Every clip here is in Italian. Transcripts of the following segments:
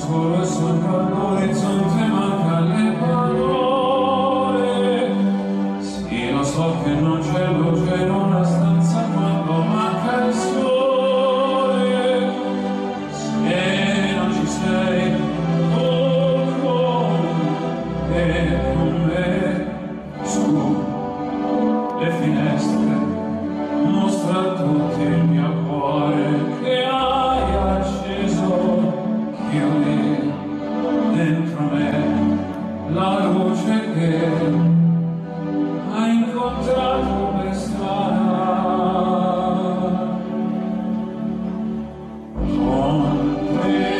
solo sopra l'orizzonte manca le parole. Sì, lo so che non c'è luce in una stanza quando manca il sole. Se non ci sei, con me, su le finestre, mostra a tutti il mio cuore che hai acceso. Chiudi dentro me la luce che hai incontrato per strada. Con te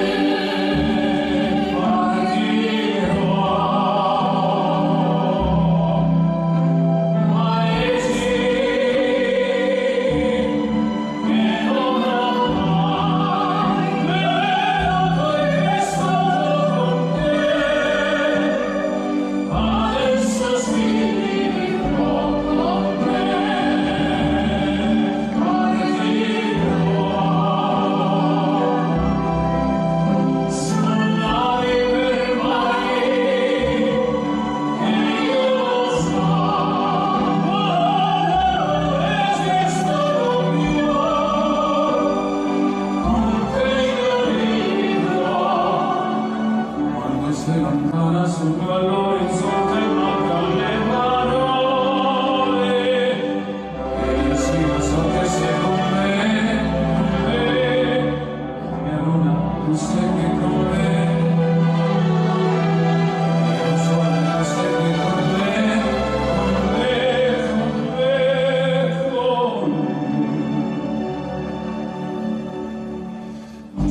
sei lontana sopra l'orizzonte manca le parole. E io sì, ma so che sei con me, mia luna, tu sei qui con me. Io so che tu sei qui con me, con me.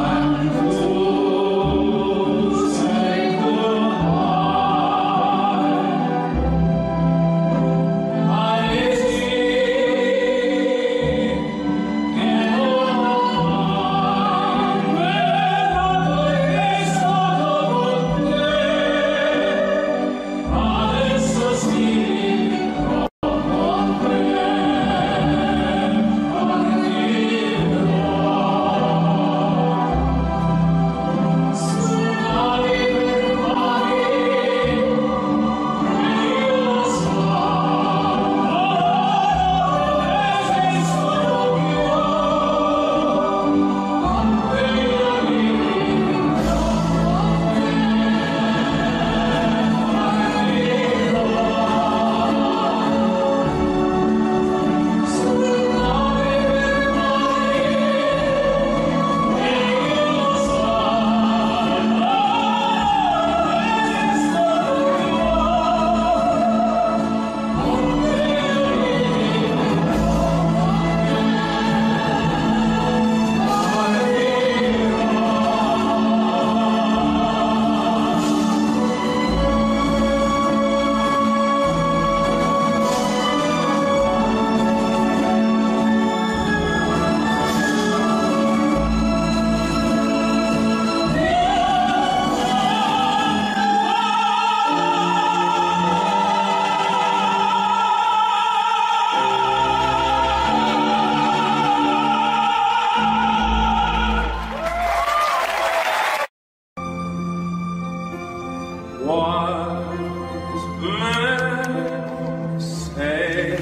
Wise men say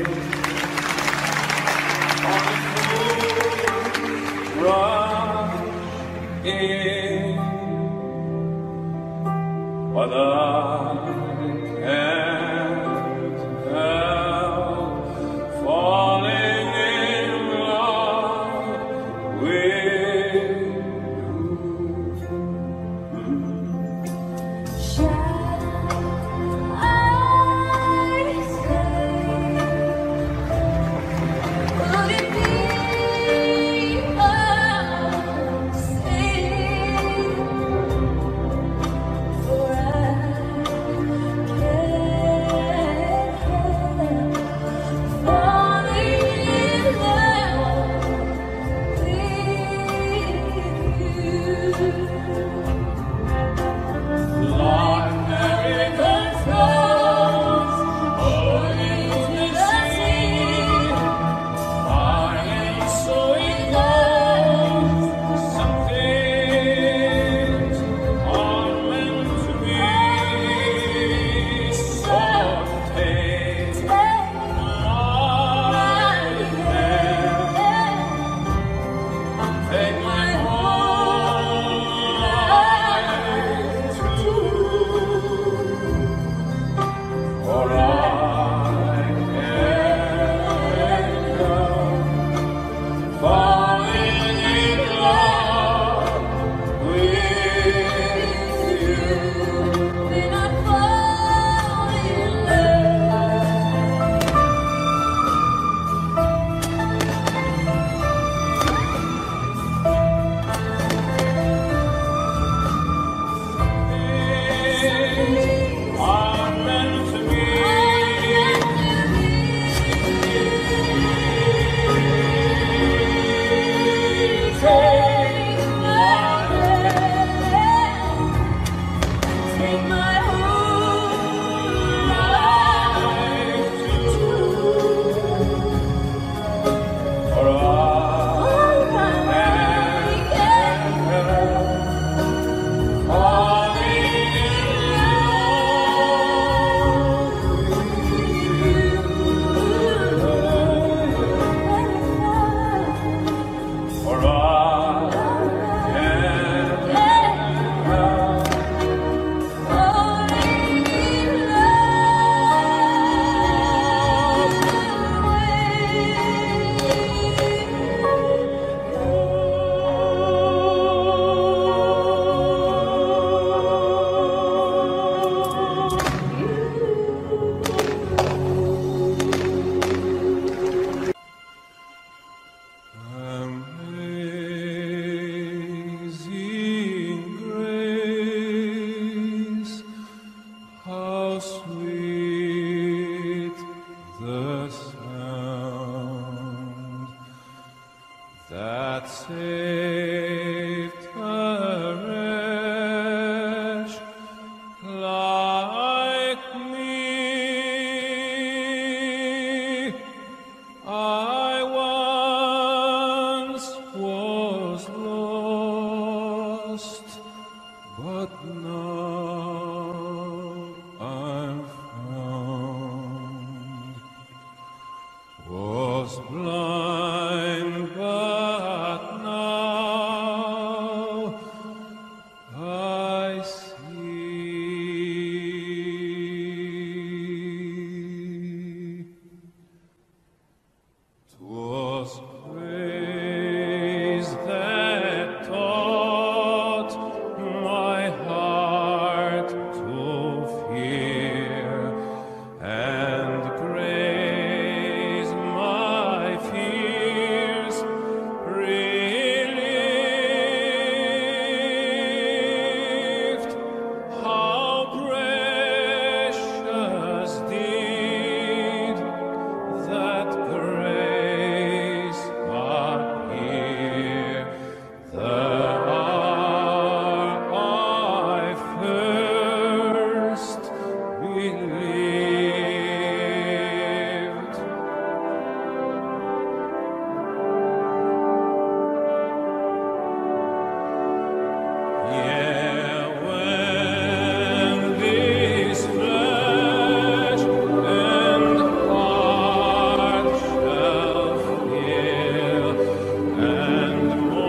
on the rush in, but I can't help falling in love with you. For I But now I've found, was blind, but now I see. 'Twas grace that taught my heart to fear, and grace my fears relieved. How precious deed that grace appear, the hour I first believed. Yeah, when this flesh and heart shall fail, and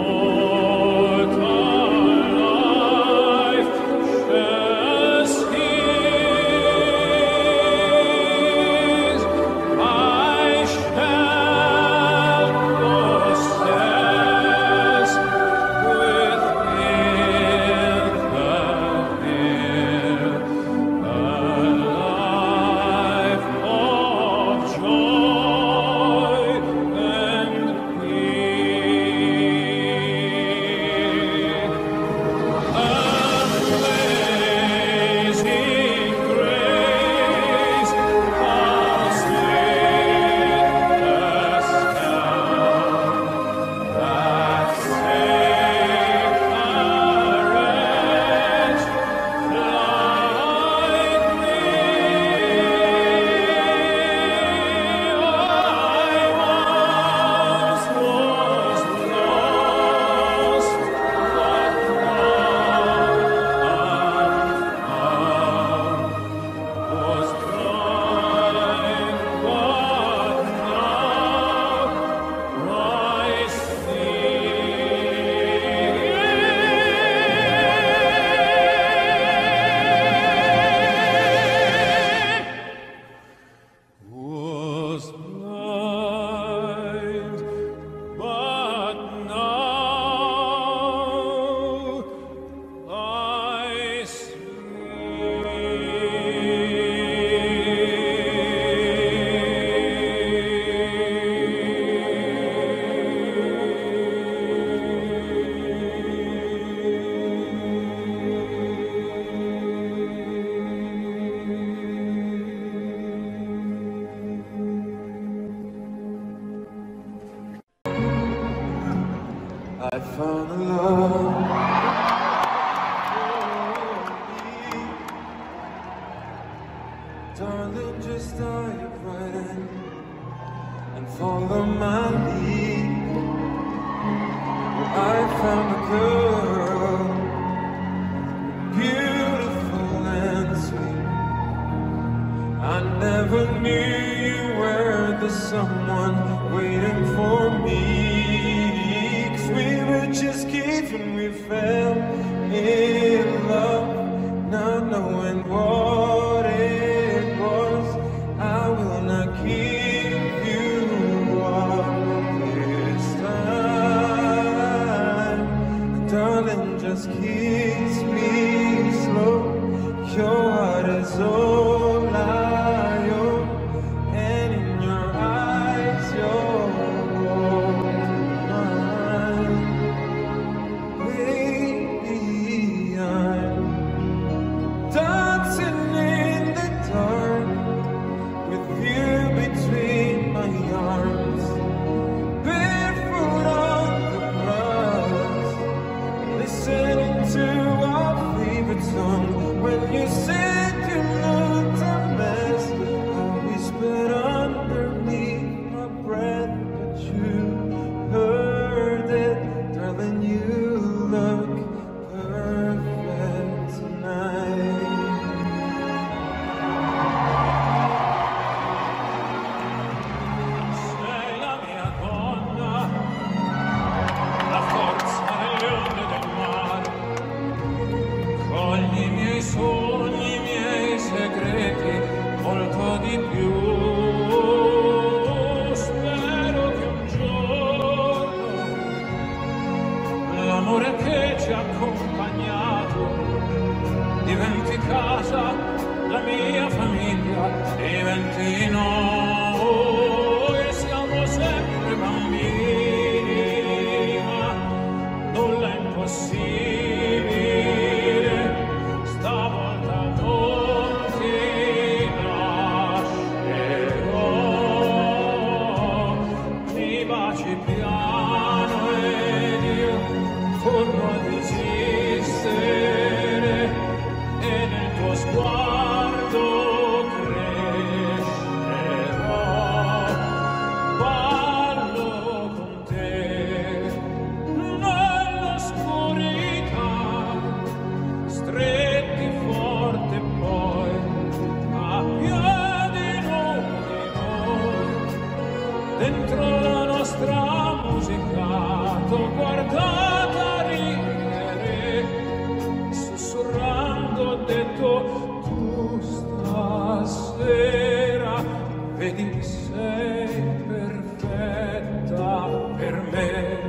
mortal life shall cease, I shall possess within the veil a life of joy and peace. Amazing grace, how sweet the sound that saved a wretch like me. I once was lost, but now I'm found. Was blind, but now I see. Was blind, but now I I found a love, darling, just dive right in and follow my lead. I found a girl, beautiful and sweet. I never knew you were the someone waiting for me. 'Cause we were just kids when we fell in love, not knowing what it was. I will not keep you up this time, darling, just kiss me slow. Your heart is all I own, and in your eyes you're sogni, i miei segreti, molto di più. Spero che un giorno l'amore che ci ha accompagnato diventi casa, la mia famiglia, diventi noi, siamo sempre bambini, ma nulla è impossibile, stavolta non ti lascerò, mi baci piano ed io torno ad esistere e nel tuo sguardo crescerò, ballo con te nell'oscurità, stretti forte poi a piedi nudi noi, dentro la nostra musica t'ho guardata ridere, sussurrando ho detto tu stasera vedi sei perfetta per me.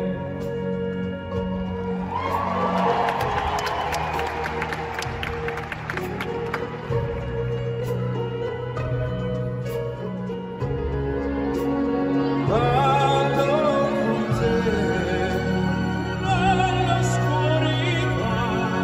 Ballo con te nell'oscurità,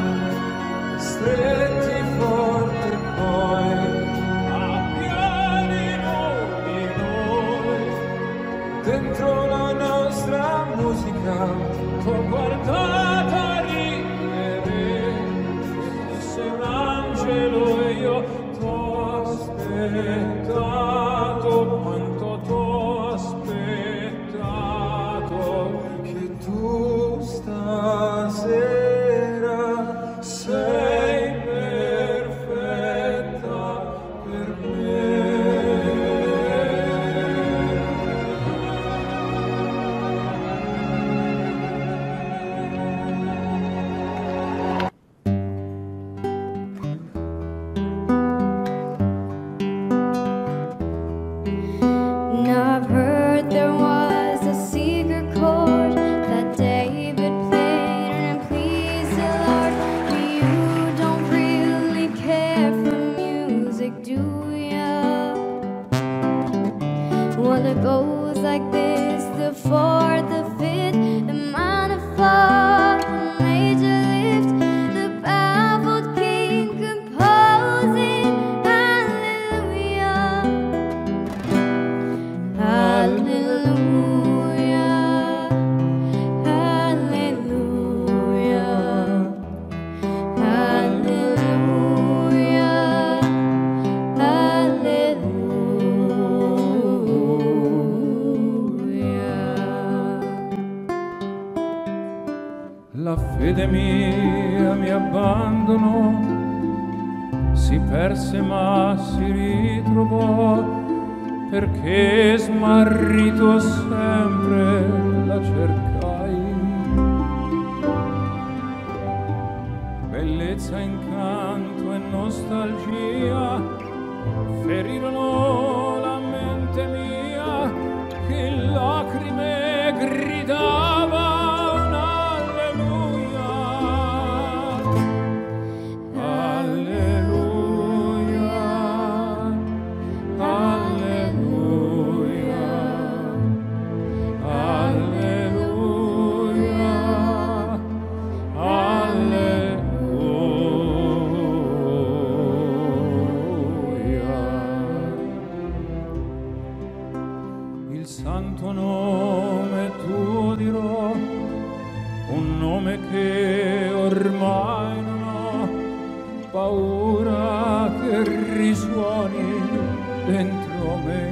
stretti forte poi a piedi nudi noi, dentro la nostra musica t'ho guardata ridere, sei un angelo e io t'ho aspettato, quanto t'ho aspettato, che tu stasera sei perfetta per me. Now I've heard there was a secret chord that David played, and please the Lord, but you don't really care for music, do ya? Well, it goes like this: the fourth, the fifth, the minor fall, the major lift, the baffled king composing hallelujah. Hallelujah, hallelujah, hallelujah. La fede mia mi abbandonò, si perse ma si ritrovò, perché smarrito sempre la cercai. Bellezza, incanto e nostalgia ferirono la mente mia, che in lacrime gridava un alleluia. Alleluia, alleluia, alleluia, alleluia. Il santo nome tuo dirò, un nome che ormai non ho paura che risuoni dentro me.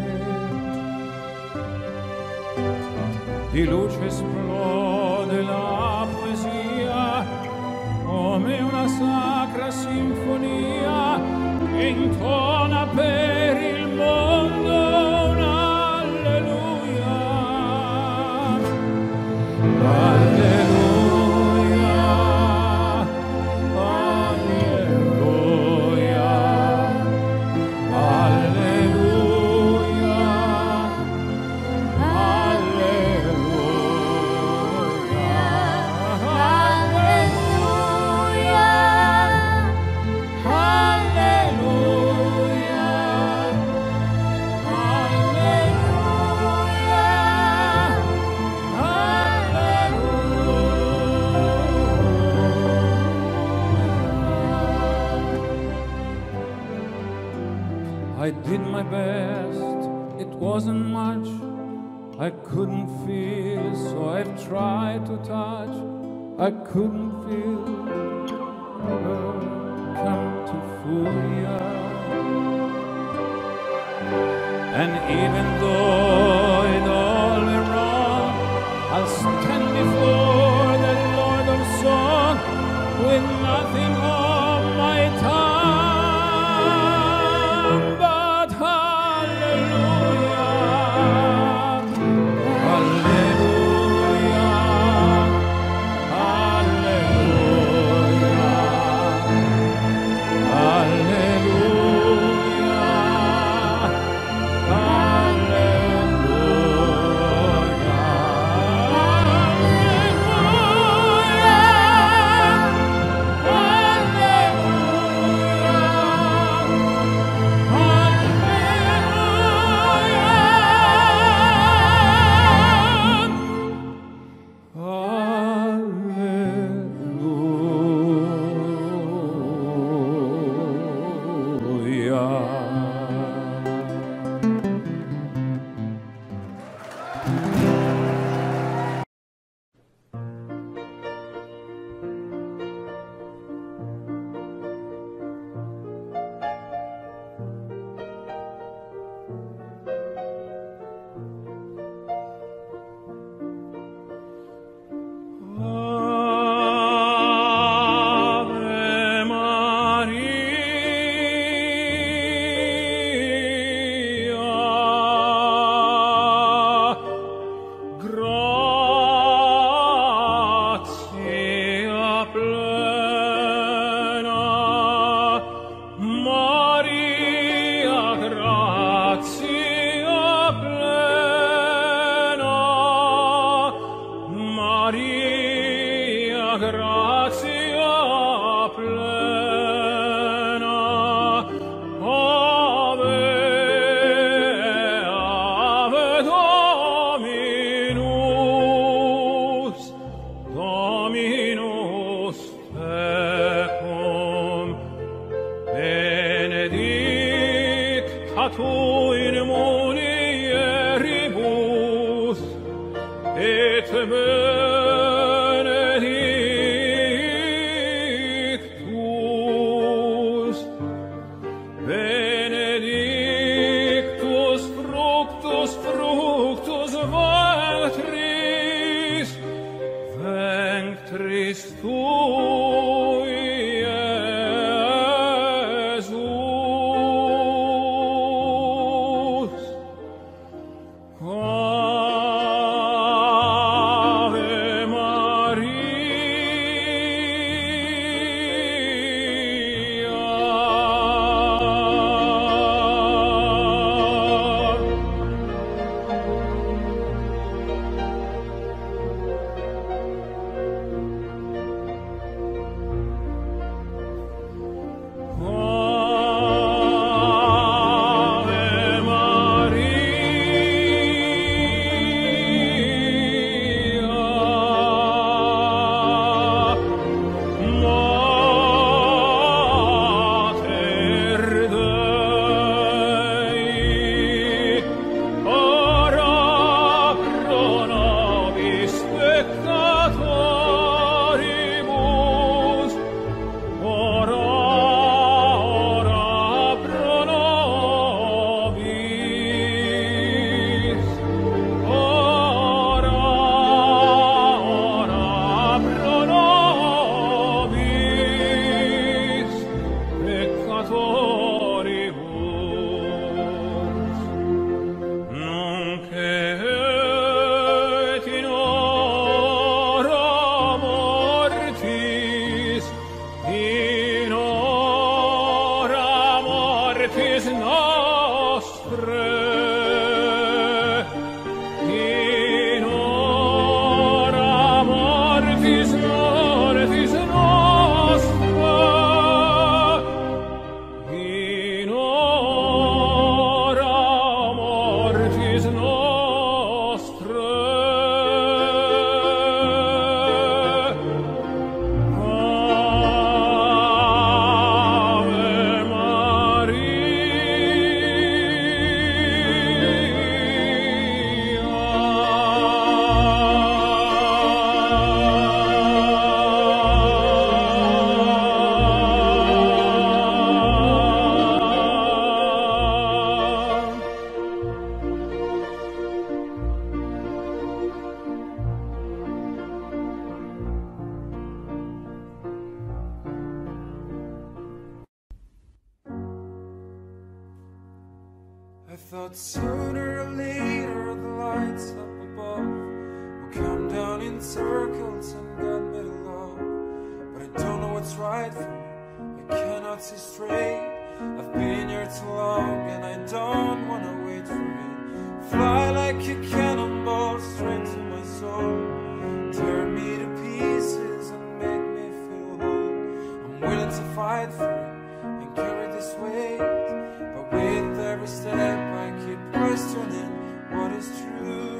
Di luce esplode la poesia come una sacra sinfonia che intona per il mondo un alleluia. Alleluia, alleluia. I did my best, it wasn't much. I couldn't feel, so I've tried to touch. I couldn't feel, never come to fool ya. And even though it all went wrong, I'll stand before the Lord of Song with nothing on my tongue but hallelujah, hallelujah, hallelujah, I thought sooner or later the lights up above will come down in circles and God made a love. But I don't know what's right for me, I cannot see straight. I've been here too long and I don't wanna wait for it. Fly like a cannonball straight to my soul. Tear me to pieces and make me feel whole. I'm willing to fight for it and carry this weight. But with every step I keep questioning what is true.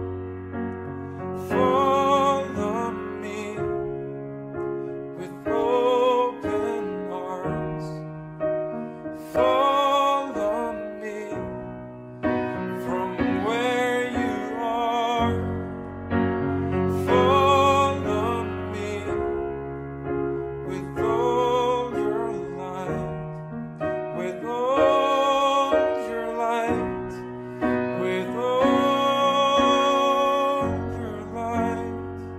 Follow me with open arms. Follow me from where you are. Follow me with all your light, with all your light, with all your light.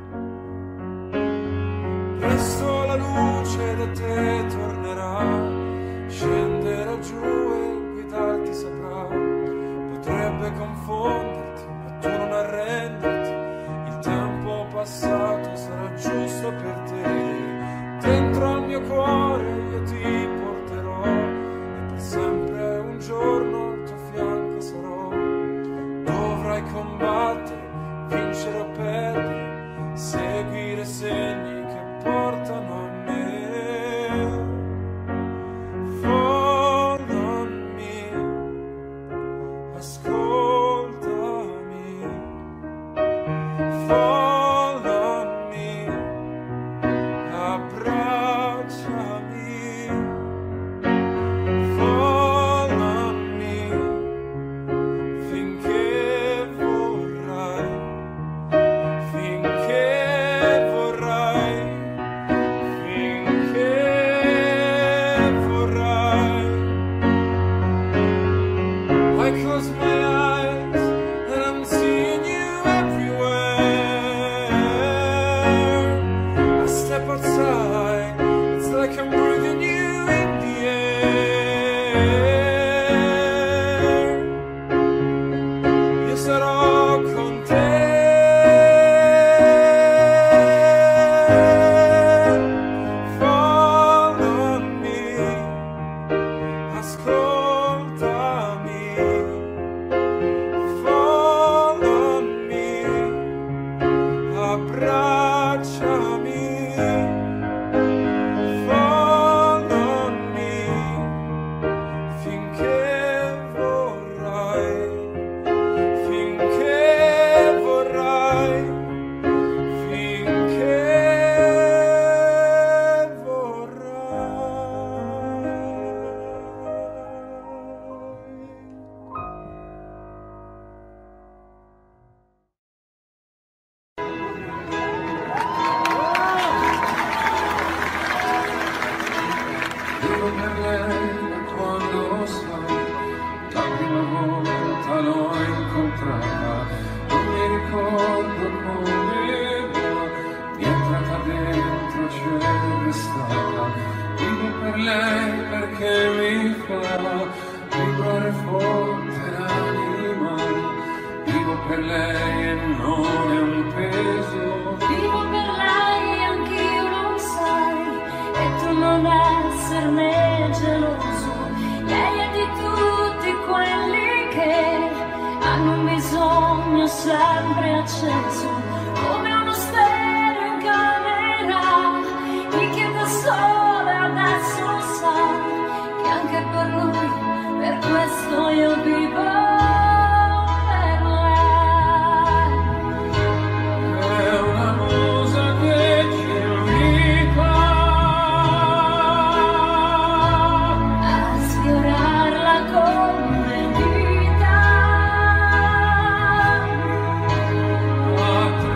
Presto la luce da te tornerà, scenderà giù e guidarti saprà. Potrebbe confonderti, ma tu non arrenderti. Il tempo passato sarà giusto per te. Dentro al mio cuore io ti porterò e per sempre un giorno al tuo fianco sarò. Dovrai combattere, vincere o perdere, seguire segni che portano a me. Follow me, ascoltami. Follow me, abbracciami. Follow me, finché vorrai, finché vorrai, finché vorrai. I close my eyes and I'm seeing you everywhere. I step outside, it's like I'm breathing you in the air. Io sarò con te. Follow me, ascoltami. Follow me, abbracciami. Follow me, finché vorrai, finché vorrai, finché vorrai. Vivo per lei da quando lo sai, la prima volta l'ho incontrata, non mi ricordo come va, mi è entrata dentro, c'è restata. Vivo per lei perché mi fa vibrare forte l'anima, vivo per lei e non è un peso. Vivo per lei, anch'io lo sai, e tu non esserne geloso. Lei è di tutti quelli che hanno un bisogno sempre acceso, come uno stereo in camera. Mi chiede solo e adesso lo sa, che anche per lui, per questo io vivo per lei. È una musa che ci invita A sfiorarla come vita, a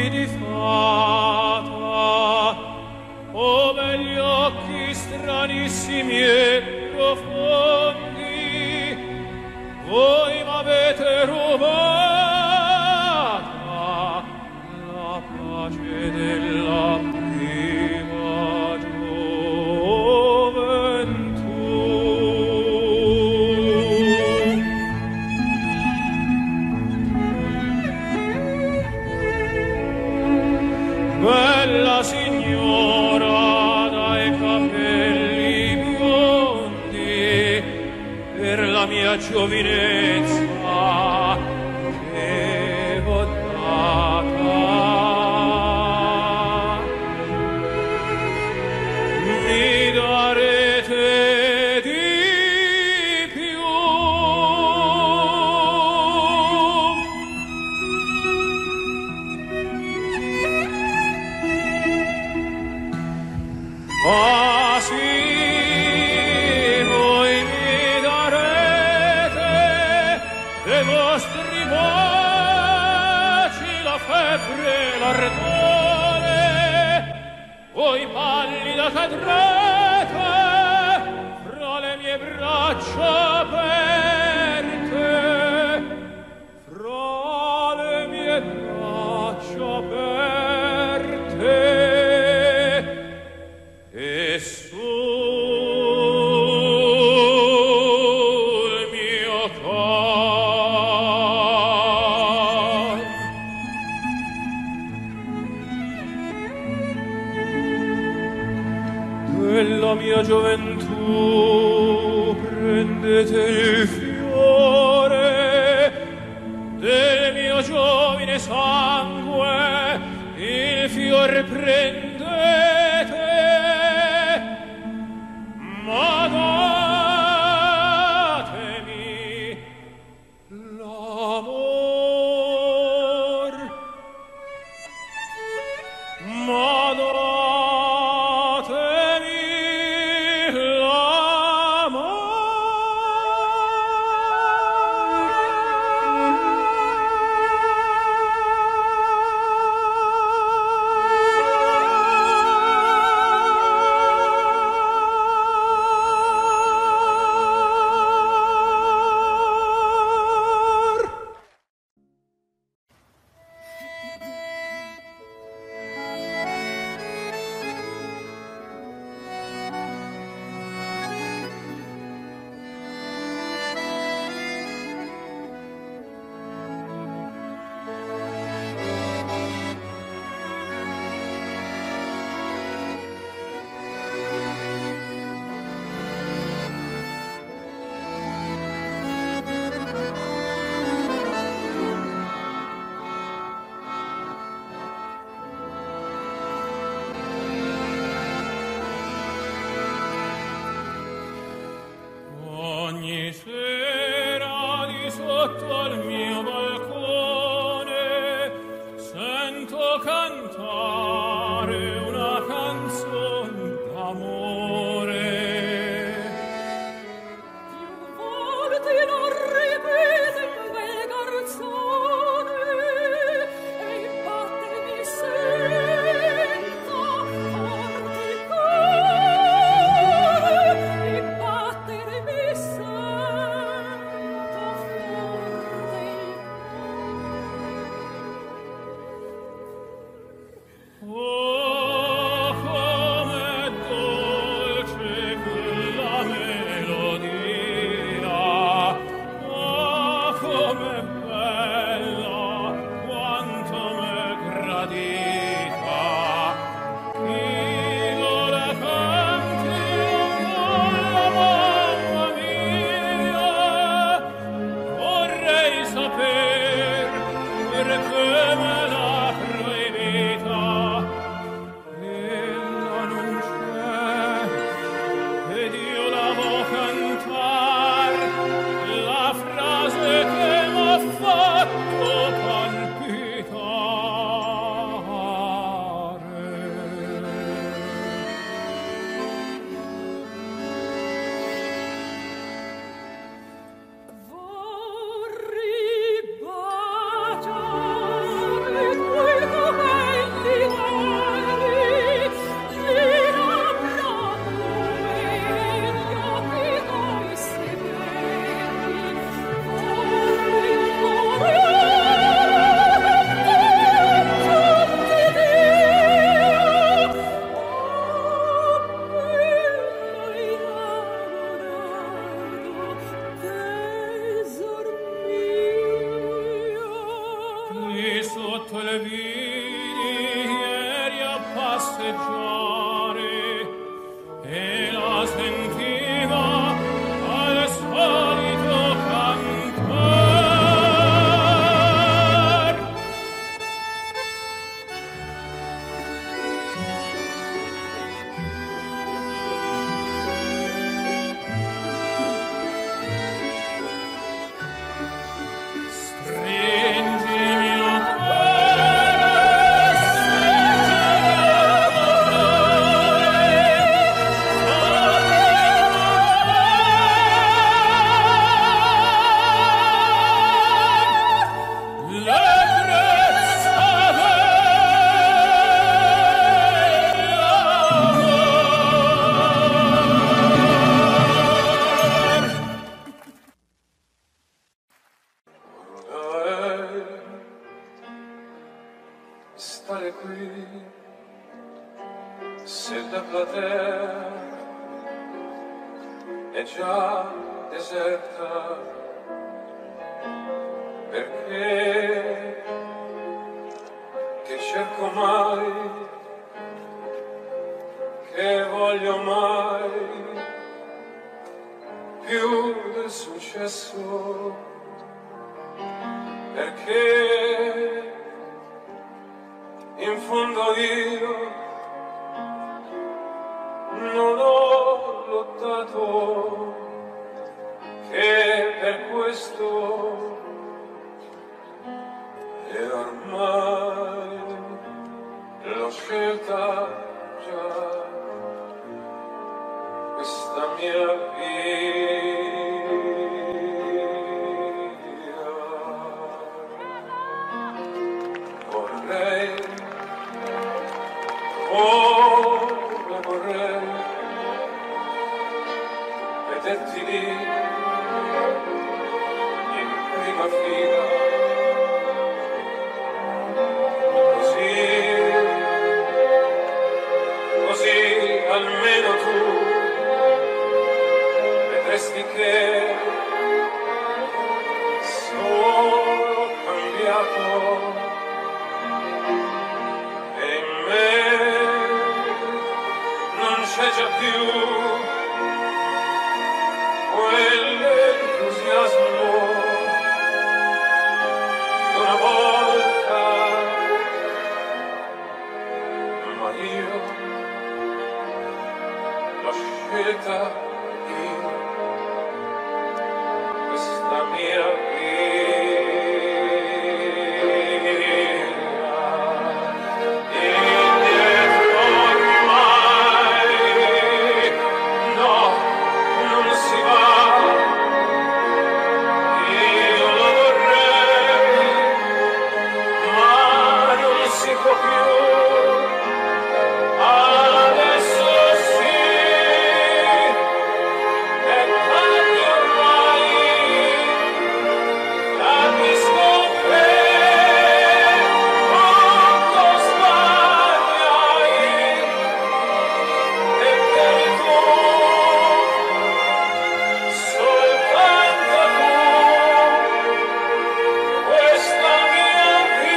di fata, o begli occhi stranissimi e profondi, voi m'avete rubata la pace della prima gioventù. Bella signora dai capelli biondi, per la mia giovinezza che v'ho data, mi darete di più. Ah sì, voi mi darete dei vostri baci la febbre e l'ardore, voi pallida cadrete fra le mie braccia aperte, fra le mie braccia aperte. E sul mio cor della mia gioventù prendete il fiore, del mio giovine sangue il fior prendete, ma datemi l'amor, ma datemi ogni sera di sotto al mio balcone sento cantare una canzone d'amore. Più volte non ripete quel garzone e i batteri mi sento forte il cuore, i batteri mi sento forte il Oh, com'è dolce quella melodia, oh, com'è bella, quanto m'è gradita. Io la canti con la mamma mia, vorrei saper perché me l'ha proibita. Ella non c'è ed io la vo cantar, la frase che m'ha fatto palpitar. galleggiare e la sentiva al solito cantar. Stringi il mio cuore, stare qui, se la platea è già deserta, perché che cerco mai, che voglio mai più del successo, perché in fondo io non ho lottato che per questo, e ormai l'ho scelta già questa mia via. Vorrei, come vorrei vederti lì in prima fila, così almeno tu vedresti che sono cambiato e in me non c'è già più quell'entusiasmo d'una volta, ma io l'ho scelta io, questa mia via. Indietro ormai, no, non si va, io lo vorrei, ma non si può più. Adesso sì, è tardi ormai, capisco che tutto sbagliai e che tu, soltanto tu, questa mia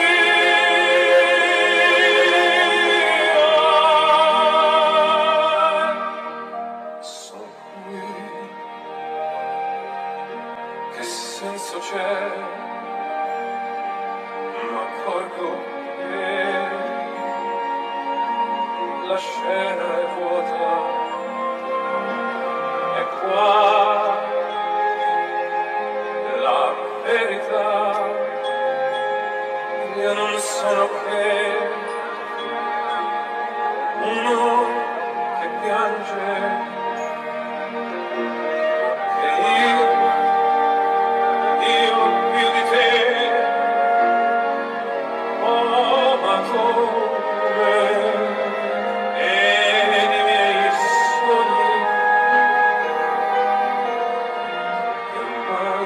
via. Sono qui, che senso c'è? Ma accorgo che la scena è vuota, e qua la verità, io non sono che uno che piange, che io più di te ho amato me e i miei sogni che ormai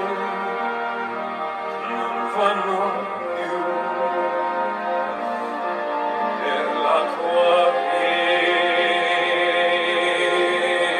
non vanno più per la tua via.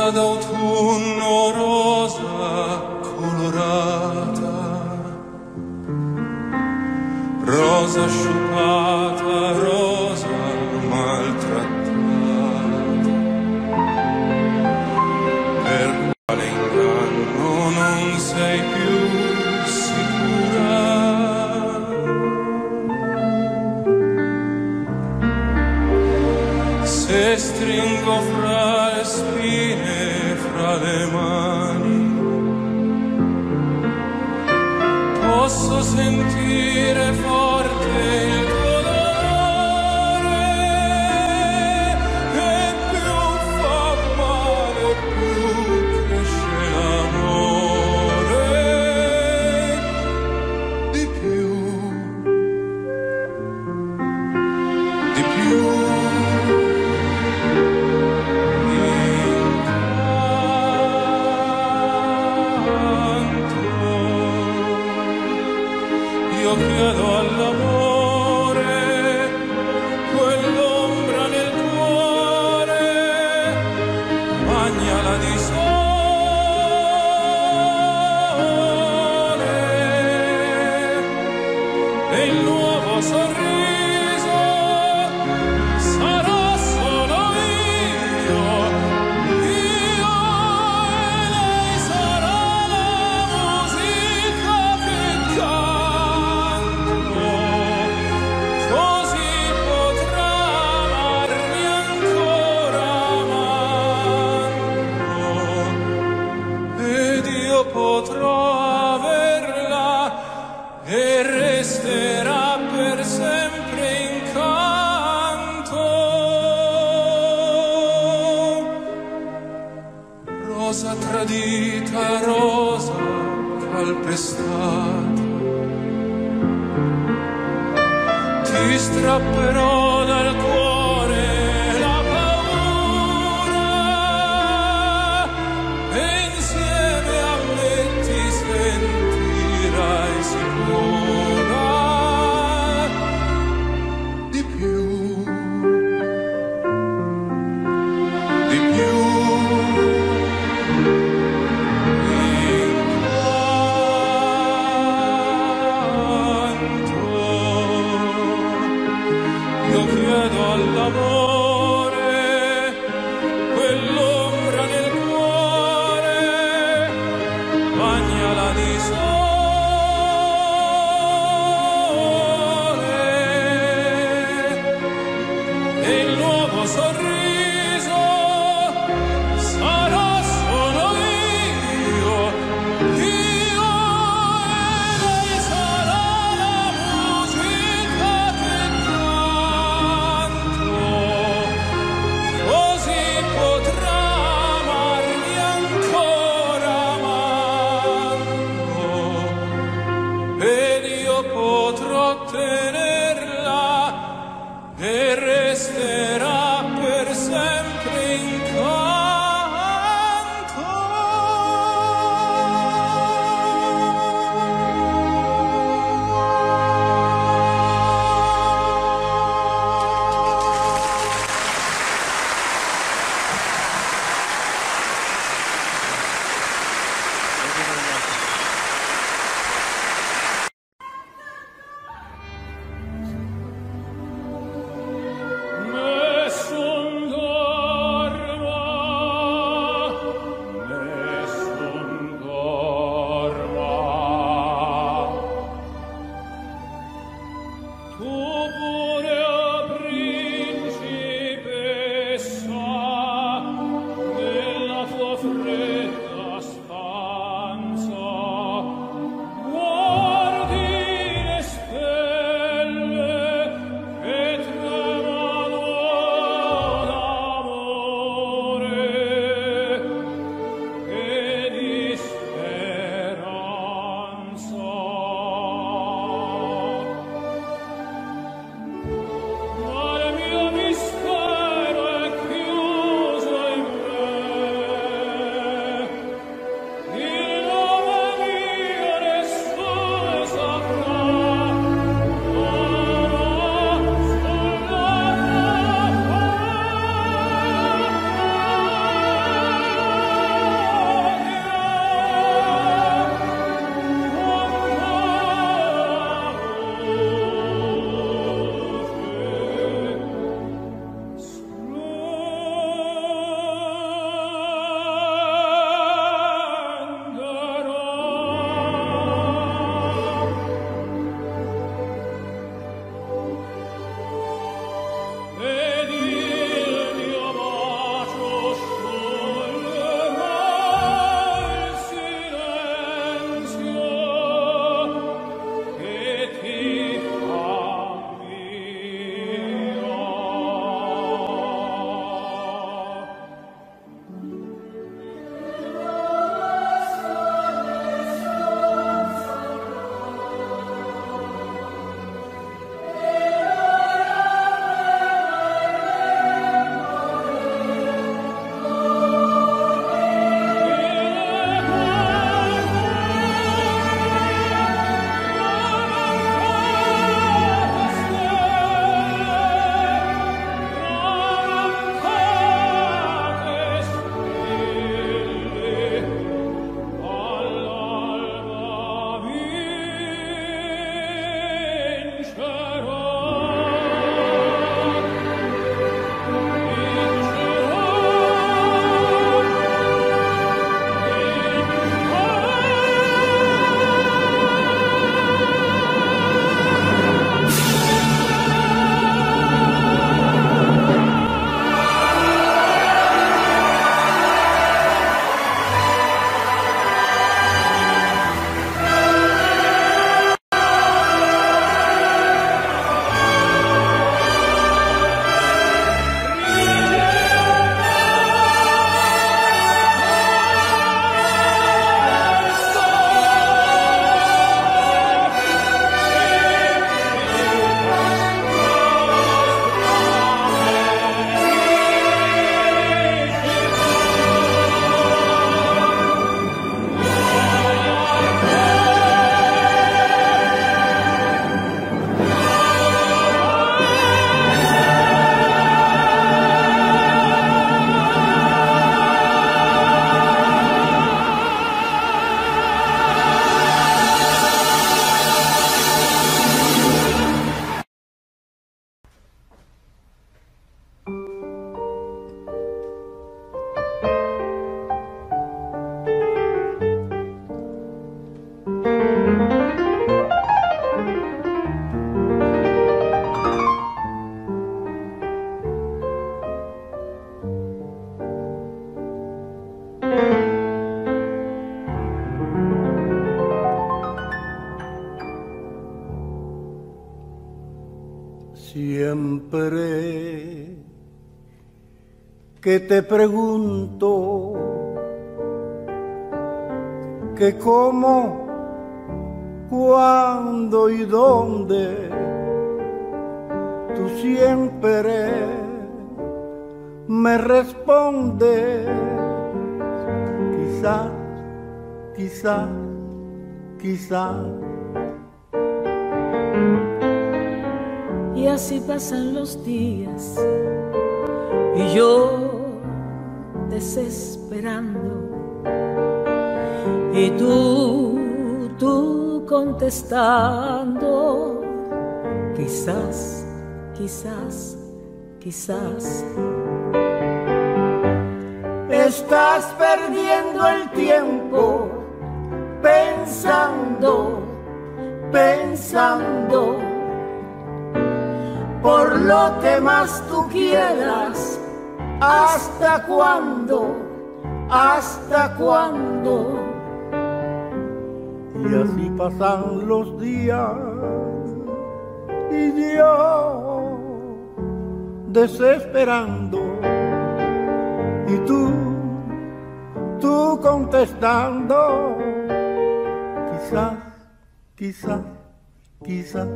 d'autunno rosa colorata, rosa sciupata, rosa maltrattata, per quale inganno non sei più sicura? Se stringo fra le spine, fra le mani, posso sentire forte il dolore, e più fa male, più cresce l'amore, di più, di più. Io chiedo all'amore quell'ombra nel cuore, bagnala di sole, e il nuovo sorriso sarà solo io e lei sarà la musica che canto, così potrà amarmi ancora amando, ed io potrò averla e resterà per sempre incanto. Rosa tradita, rosa calpestata, ti strapperò dal cuore la paura, e insieme a me ti sentirai sicura, di più, di più. Io chiedo all'amore quell'ombra nel cuore, bagnala di sole, e il nuovo sorriso sarà solo io e lei sarà la musica che canto, così potrà amarmi ancora amando, ed io potrò tenerla e resterà per sempre Me Siempre que te pregunto que cómo, cuándo y dónde, tú siempre me respondes, quizás, quizás, quizás. Y así pasan los días y yo desesperando y tú contestando, quizás, quizás, quizás. Estás perdiendo el tiempo pensando, pensando por lo que más tú quieras. ¿Hasta cuándo? ¿Hasta cuándo? Y así pasan los días y yo desesperando y tú contestando, quizás, quizás, quizás.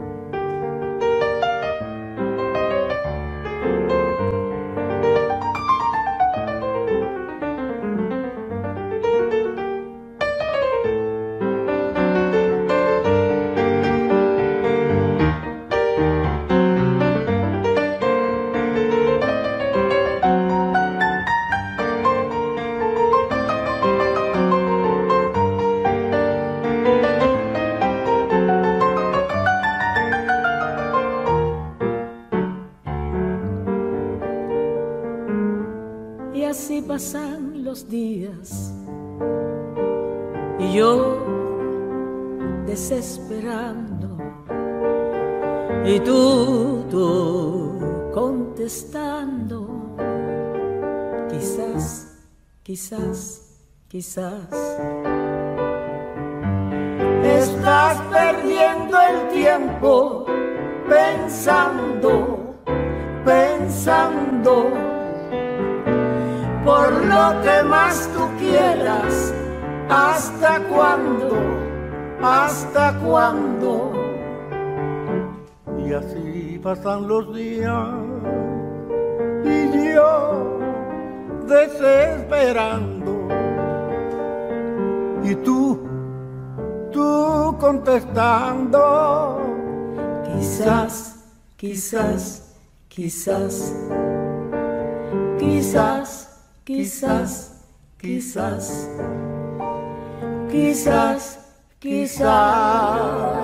Pasan los días y yo desesperando y tú contestando, quizás, quizás, quizás. Estás perdiendo el tiempo pensando, pensando por lo que más tú quieras. ¿Hasta cuándo? ¿Hasta cuándo? Y así pasan los días y yo desesperando y tú contestando, quizás, quizás, quizás, quizás. Quizás, quizás, quizás, quizás.